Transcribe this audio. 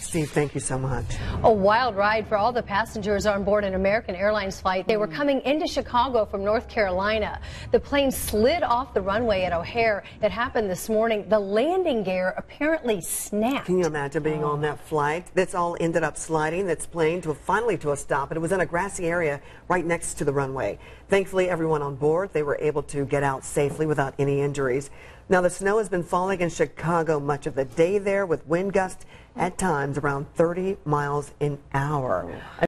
Steve, thank you so much. A wild ride for all the passengers on board an American Airlines flight. They were coming into Chicago from North Carolina. The plane slid off the runway at O'Hare. It happened this morning. The landing gear apparently snapped. Can you imagine being on that flight? That's all ended up sliding, that's plane finally to a stop, and it was in a grassy area right next to the runway. Thankfully, everyone on board, they were able to get out safely without any injuries. Now, the snow has been falling in Chicago much of the day there, with wind gusts at times around 30 miles an hour.